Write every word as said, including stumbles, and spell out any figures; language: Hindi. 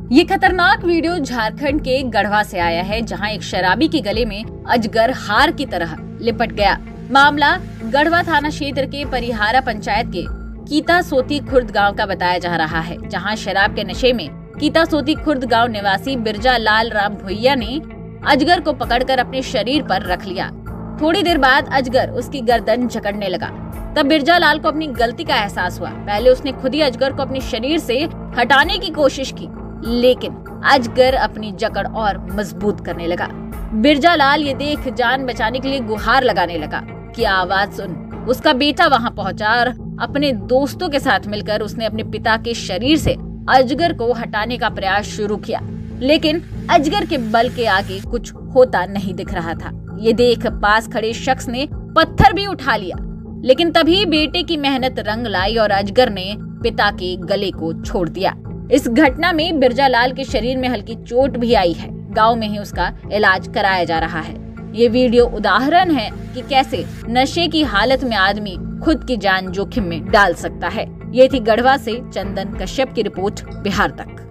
ये खतरनाक वीडियो झारखंड के गढ़वा से आया है, जहां एक शराबी के गले में अजगर हार की तरह लिपट गया। मामला गढ़वा थाना क्षेत्र के परिहारा पंचायत के कीता सोती खुर्द गांव का बताया जा रहा है, जहां शराब के नशे में कीता सोती खुर्द गांव निवासी बिरजा लाल राम भुइया ने अजगर को पकड़कर अपने शरीर पर रख लिया। थोड़ी देर बाद अजगर उसकी गर्दन जकड़ने लगा। तब बिरजा लाल को अपनी गलती का एहसास हुआ। पहले उसने खुद ही अजगर को अपने शरीर से हटाने की कोशिश की, लेकिन अजगर अपनी जकड़ और मजबूत करने लगा। बिरजा लाल ये देख जान बचाने के लिए गुहार लगाने लगा कि आवाज सुन उसका बेटा वहां पहुंचा और अपने दोस्तों के साथ मिलकर उसने अपने पिता के शरीर से अजगर को हटाने का प्रयास शुरू किया, लेकिन अजगर के बल के आगे कुछ होता नहीं दिख रहा था। ये देख पास खड़े शख्स ने पत्थर भी उठा लिया, लेकिन तभी बेटे की मेहनत रंग लाई और अजगर ने पिता के गले को छोड़ दिया। इस घटना में बिरजा लाल के शरीर में हल्की चोट भी आई है। गांव में ही उसका इलाज कराया जा रहा है। ये वीडियो उदाहरण है कि कैसे नशे की हालत में आदमी खुद की जान जोखिम में डाल सकता है। ये थी गढ़वा से चंदन कश्यप की रिपोर्ट, बिहार तक।